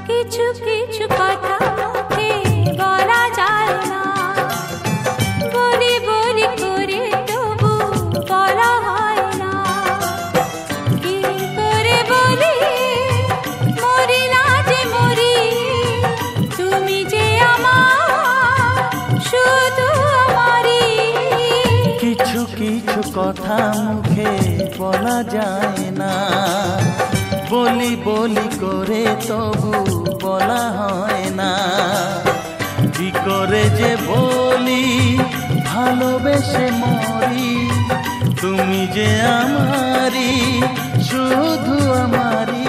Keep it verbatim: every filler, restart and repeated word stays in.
কিছু কিছু কথা মুখে বলা যায় না, বলি বলি করে তবু বলা হয় না। কি করে বলি মরি না যে মরি, তুমি যে আমার শুধু আমারই। কিছু কিছু কথা মুখে বলা যায় না, বলি বলি করে তবু বলা হয় না। কি করে যে বলি ভালোবেসে মরি, তুমি যে আমারই শুধু আমারই।